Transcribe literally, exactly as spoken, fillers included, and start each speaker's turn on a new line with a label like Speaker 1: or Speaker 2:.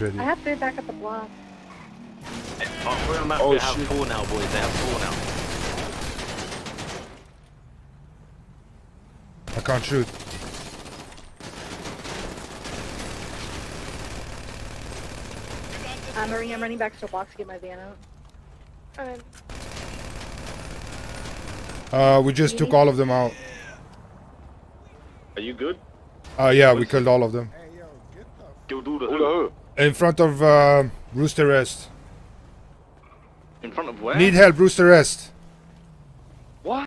Speaker 1: Ready.
Speaker 2: I have to be back at the block.
Speaker 3: Oh, we're on map.
Speaker 4: Oh,
Speaker 3: They have
Speaker 4: shit.
Speaker 3: four now, boys. They have four now.
Speaker 1: I can't shoot.
Speaker 2: I'm running, I'm running back to the box to get my van out.
Speaker 5: Okay.
Speaker 1: Uh, we just took all of them out.
Speaker 3: Are you good?
Speaker 1: Uh, yeah, we killed all of them.
Speaker 3: Killed all the
Speaker 4: Who the who?
Speaker 1: In front of uh, Rooster Rest.
Speaker 3: In front of where?
Speaker 1: Need help, Rooster Rest.